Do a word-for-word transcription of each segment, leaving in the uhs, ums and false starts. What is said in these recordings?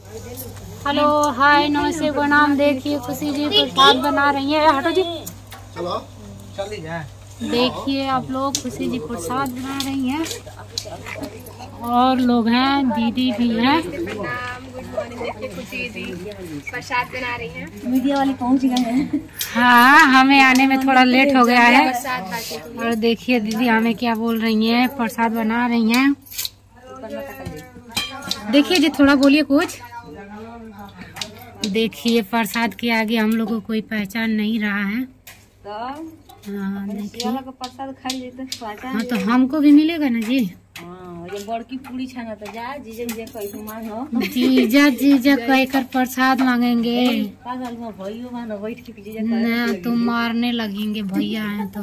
Hello hi नमस्ते प्रणाम। देखिए खुशी जी प्रसाद बना रही है। हटो जी, चलो चल जाए। देखिए आप लोग, खुशी जी प्रसाद बना रही हैं और लोग हैं, दीदी भी हैं। Good morning. देखिए खुशी जी प्रसाद बना रही हैं। मीडिया वाली पहुंच गए हैं। हाँ, हमें आने में थोड़ा लेट हो गया है। और देखिए दीदी हमें क्या बोल रही हैं, प्रसाद बना रही हैं। देखिए जी, थोड़ा बोलिए कुछ। देखिए प्रसाद के आगे हम लोग को कोई पहचान नहीं रहा है। हाँ देखिए, प्रसाद खाई तो हाँ तो हमको भी मिलेगा ना जी। हाँ, ये बड़की पूरी छाना तो जा जीजा जीजा कहीं मांगो। जीजा जीजा कहकर प्रसाद मांगेंगे पागल में भैया मानो बैठ के जीजा ना, तुम मारने लगेंगे भैया हैं तो।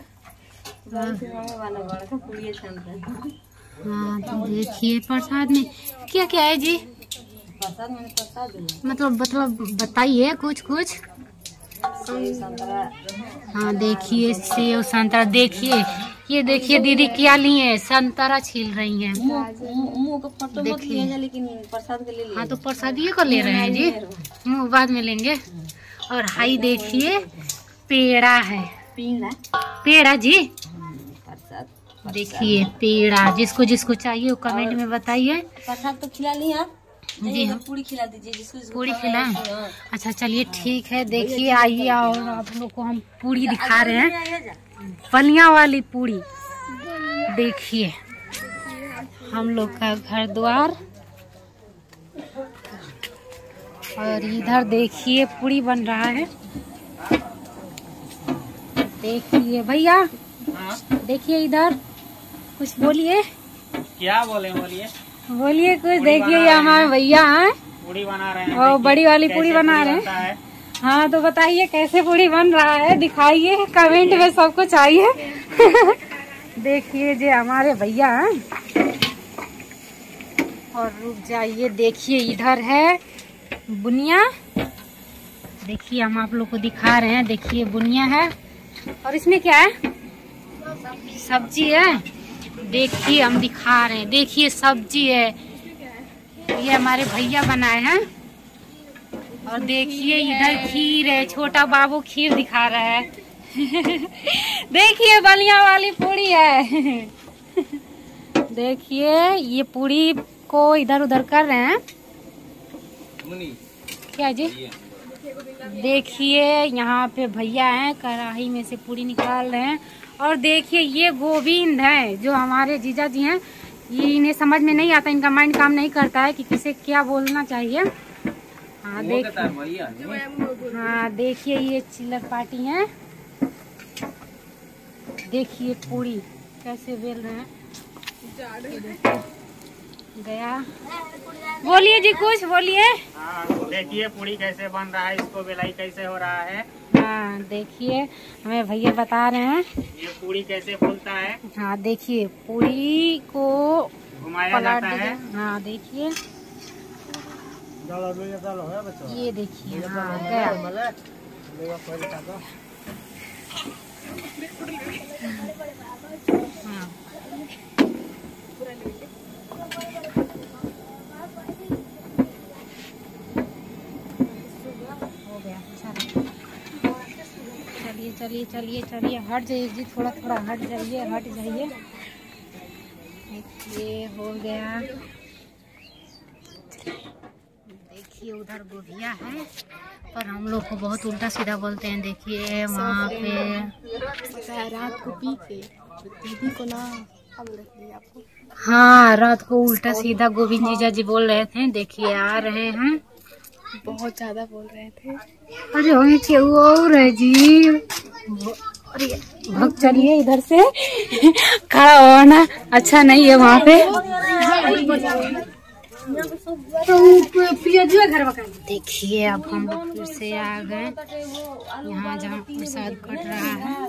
वाला बड़ा पूरी छानता। हाँ तो देखिए प्रसाद में क्या क्या है जी। प्रसाद मैंने प्रसाद मतलब मतलब बताइए कुछ कुछ। हाँ देखिए सेव संतरा। देखिए ये देखिए दीदी क्या ली है, संतरा छील रही हैं। मुंह का फोटो मत लीजिए, लेकिन प्रसाद के ले लीजिए। हाँ तो प्रसाद ये को ले रहे हैं जी, मुँह बाद में लेंगे। और हाई देखिए पेड़ा है, पेड़ा पेड़ा जी। प्रसाद देखिए पेड़ा, जिसको जिसको चाहिए वो कमेंट में बताइए। प्रसाद तो खिला ली आप जी हाँ, पूरी खिला दीजिए जिसको जिसको पूरी खिलाएं। अच्छा चलिए ठीक है। देखिए आइए और आप लोग को हम पूरी दिखा रहे हैं, पलिया वाली पूरी। देखिए हम लोग का घर द्वार, और इधर देखिए पूरी बन रहा है। देखिए भैया, देखिए इधर कुछ बोलिए। क्या बोले बोलिए बोलिए कुछ। देखिए ये हमारे भैया हैं, पूड़ी बना रहे हैं। और बड़ी वाली पूड़ी बना रहे हैं। हाँ तो बताइए कैसे पूड़ी बन रहा है, दिखाइए कमेंट में, सबको चाहिए। देखिए जे हमारे भैया हैं। और रुक जाइए, देखिए इधर है बुनिया। देखिए हम आप लोग को दिखा रहे हैं। देखिए बुनिया है और इसमें क्या है, सब्जी है। देखिए हम दिखा रहे हैं, देखिए सब्जी है, ये हमारे भैया बनाए हैं। और देखिए इधर खीर है, छोटा बाबू खीर दिखा रहा है। देखिए बलिया वाली पूरी है। देखिए ये पूरी को इधर उधर कर रहे हैं क्या जी। देखिए यहाँ पे भैया हैं, कढ़ाई में से पूरी निकाल रहे हैं। और देखिए ये गोविंद है, जो हमारे जीजा जी हैं। ये इन्हें समझ में नहीं आता, इनका माइंड काम नहीं करता है कि किसे क्या बोलना चाहिए। हाँ देखिए, हाँ देखिए ये चिल्लर पार्टी है। देखिए पूरी कैसे बेल रहे हैं। गया बोलिए जी, कुछ बोलिए। हाँ, देखिए पूड़ी कैसे बन रहा है, इसको बेलाई कैसे हो रहा है। हाँ देखिए हमें भैया बता रहे हैं ये पूड़ी कैसे फूलता है। हाँ देखिए पूरी को घुमाया जाता है। हाँ देखिए ये देखिए, हाँ गया। हाँ हो गया। चलिए चलिए चलिए चलिए हट जाइए जी, थोड़ा थोड़ा हट जाइए, हट जाइए। ये हो गया। देखिए उधर गोभिया है, पर हम लोग को बहुत उल्टा सीधा बोलते हैं। देखिए वहाँ पे रात को पीछे दीदी को ना आपको। हाँ रात को उल्टा सीधा गोविंद जीजा जी बोल रहे थे। देखिए आ रहे हैं, बहुत ज्यादा बोल रहे थे। अरे हमें क्यों और है जी। अरे भग चलिए इधर से, खड़ा होना अच्छा नहीं है वहाँ पे। देखिए अब हम लोग फिर से आ गए यहाँ जहाँ प्रसाद कट रहा है।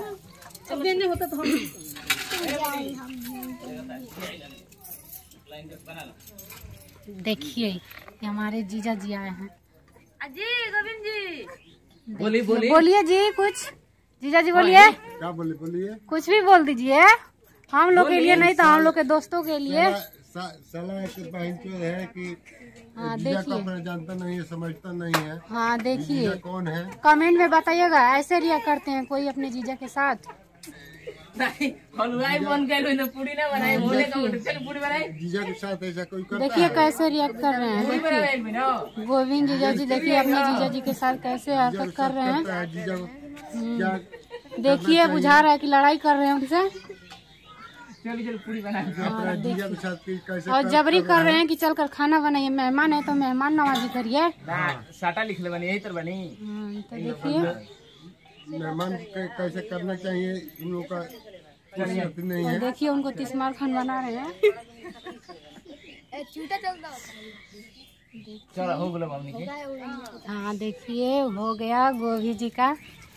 देखिए ये हमारे जीजा जी आए हैं। जी गोविंद जी बोलिए बोलिए बोलिए जी कुछ। जीजा जी बोलिए, क्या बोले बोलिए। कुछ भी बोल दीजिए, हम लोग के लिए नहीं तो हम लोग के दोस्तों के लिए। साला एक बहन चोद है कि हाँ जीजा को देखिए, अपना जानता नहीं है, समझता नहीं है। हाँ देखिए, जीजा कौन है? कमेंट में बताइएगा ऐसे रिया करते हैं कोई अपने जीजा के साथ? नहीं हलवाई बन गए ना, पूरी ना बनाए, बोले का चल पूरी बनाए। जीजा के साथ ऐसा कोई करता देखिए है? कैसे रिएक्ट कर रहे हैं, देखिए गोविंद जीजा जी देखिए अपने जीजा जी के साथ कैसे जीजा हरकत के कर साथ रहे हैं। करता है, जीजा को क्या देखिए बुझा रहा है कि लड़ाई कर रहे हैं उनसे, चल चल पूरी बना। अपना जीजा के साथ कैसे और जबरी कर रहे हैं कि चलकर खाना बनाइए, मेहमान है तो मेहमान नवाजी करिए। साटा लिख ले बनी, यही तर बनी। हाँ, तो देखिए मेहमान के कैसे करना चाहिए इन लोगों का कुछ नहीं और है। देखिए उनको तिस्मार खान बना रहे हैं। चलो हो गलो मम्मी के। हाँ देखिए हो गया गोभी जी का।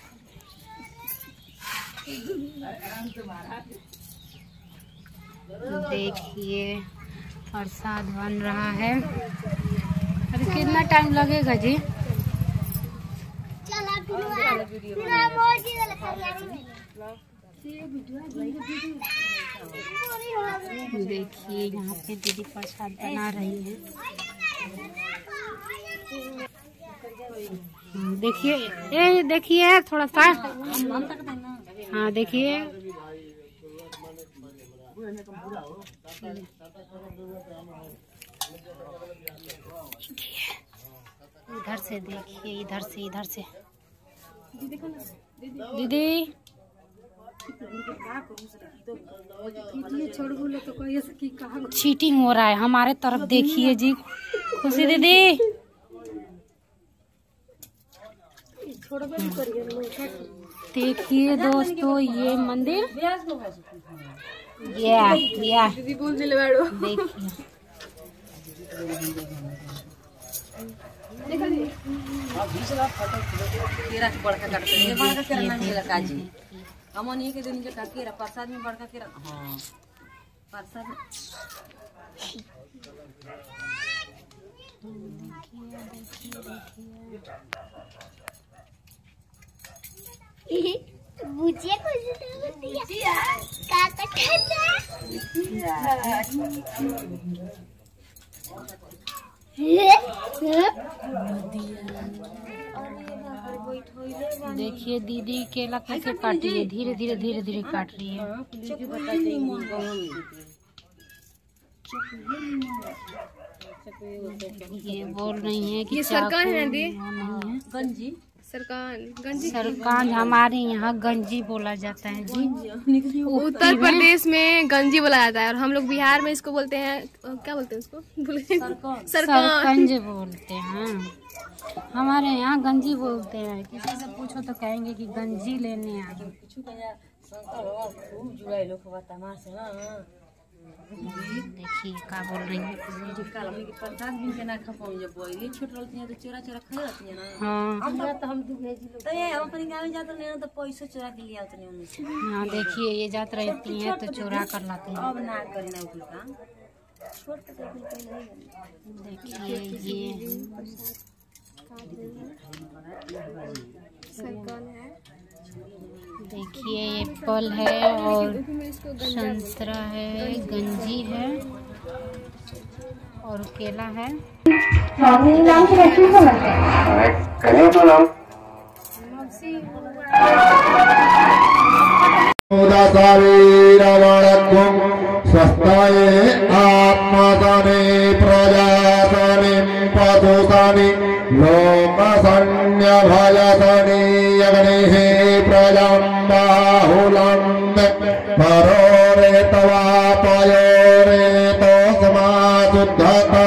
देखिए प्रसाद बन रहा है। अरे कितना टाइम लगेगा जी? देखिए यहाँ पे दीदी प्रसाद बना रही है। देखिए ये देखिए थोड़ा सा, हाँ देखिए इधर से देखिए, इधर से इधर से दीदी चीटिंग हो रहा है हमारे तरफ, देखिए जी। खुशी दीदी देखिए दोस्तों ये मंदिर, ये ये देखिए केरा के बड़का काट के बड़का केरा ना मिला काजी हमन ये के दिन के केरा प्रसाद में बड़का केरा। हां प्रसाद बुझिए कुछ बुझिया का कटता देखिए दीदी केला कैसे काट रही है, धीरे धीरे धीरे धीरे काट रही है। ये बोल रही है कि ये सरकार है दी नहीं है गंजी सरकार गंजी सरकांज हमारे यहाँ गंजी बोला जाता है जी। उत्तर प्रदेश में गंजी बोला जाता है और हम लोग बिहार में इसको बोलते हैं, क्या बोलते हैं उसको? सरकार। सरकंज बोलते हैं, हमारे यहाँ गंजी बोलते हैं। किसी से पूछो तो कहेंगे कि गंजी लेने आए। कुछ कन्या शंकर भगवान खूब जुड़ाई लोग का तमाशा ना। देखिए क्या बोल रही है। कल हमने के प्रसाद भी के ना खपाऊ जब बोली छोट रहती है तो चोरा चोरा खा रहती है ना। हाँ हमरा तो हम भेजी लोग तो ये हम अपने गांव में जाते नहीं तो पैसा चोरा के लिए आते नहीं उनसे। हाँ देखिए ये जात रहती हैं तो चोरा कर लाते हैं। अब ना करी ना उठल काम छोट के पहले देखिए ये सरकार है। देखिए ये फल है और संतरा है, गंजी है और केला है। स्वस्थाये आत्मसने प्रजासने पशुसने लोकसन्य भयसने अग्निः प्रजं बाहुलं परो रे तवा पयो रे तस्मा शुद्धता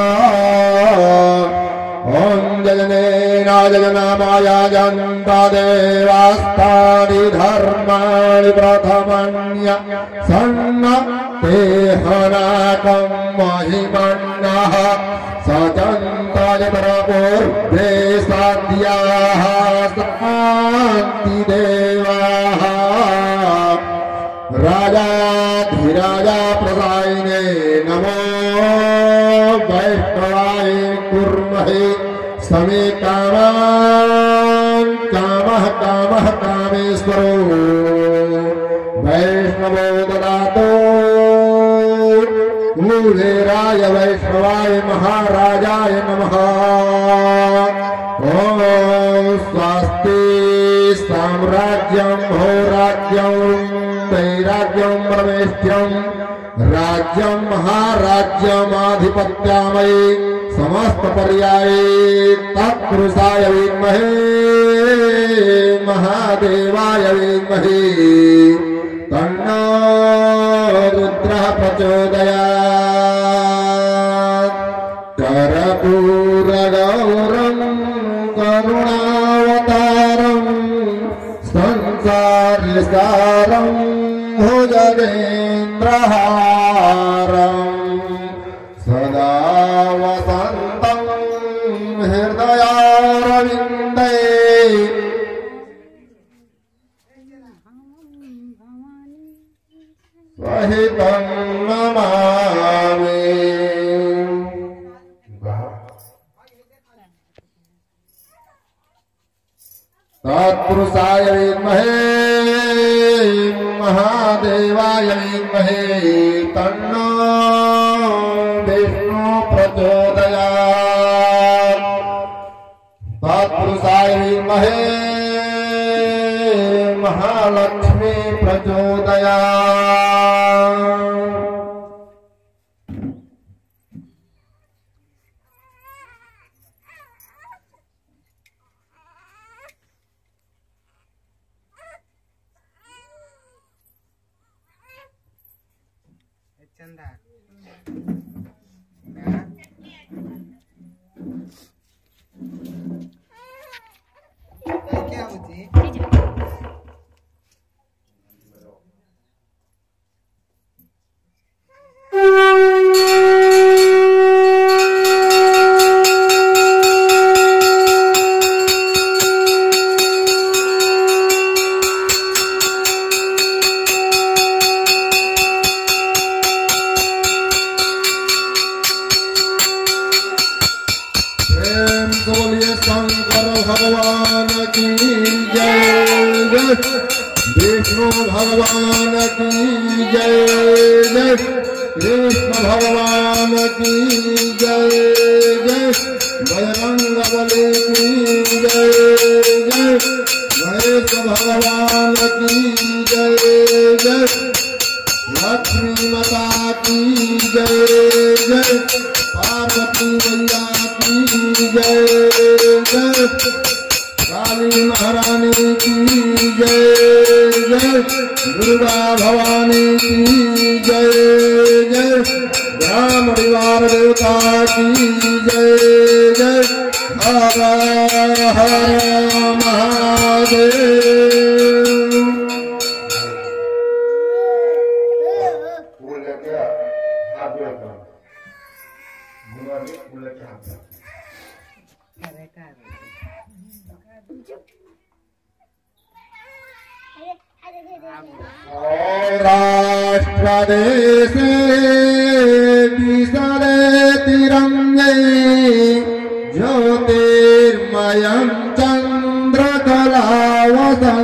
ॐ जजने राजनामाया जनता देवास्तानि धर्माणि प्रथमन्य सन्न ते हनाकं महिमन्नः सचन्ताय प्रपूर्वे साध्याः शान्ति देवाः राजाधिराजा प्रदायिने नमो वैष्णवाय कुर्महे समे कामान् कामः कामः कामेश्वरो वैष्णवो ददातु वीराय वैष्णवाय महाराजाय नमः। ओम स्वस्ति साम्राज्यं भोराज्यं वैराग्यं परमेष्ठ्यं राज्यं महाराज्यमाधिपत्यामये समस्त पर्याये तत्पुरुषाय विद्महे महादेवाय विद्महे तन्नो रुद्रः प्रचोदयात्। कर्पूरगौरं करुणावतारं संसारसारं भुजगेन्द्रहारं सदा वसन्तं हृदयारविन्दे सहितं नमामि। तत्पुरुषाय विद्महे महादेवाय विद्महे तन्नो विष्णु प्रचोदयात्। तत्पुरुषाय विद्महे महालक्ष्मी प्रचोदयात्। चंदा क्या होती विष्णु भगवान की जय जय कृष्ण भगवान की जय जय बजरंगबली की जय जय गणेश भगवान की जय जय लक्ष्मी माता की जय जय पार्वती मैया की जय जय काली महारानी की जय जय दुर्गा भवानी की जय जय राम परिवार देवता की जय जय हर हर महादेव। राष्ट्रदेशे विसरे तिरंगे ज्योतिर्मयं चंद्रकलावतंसं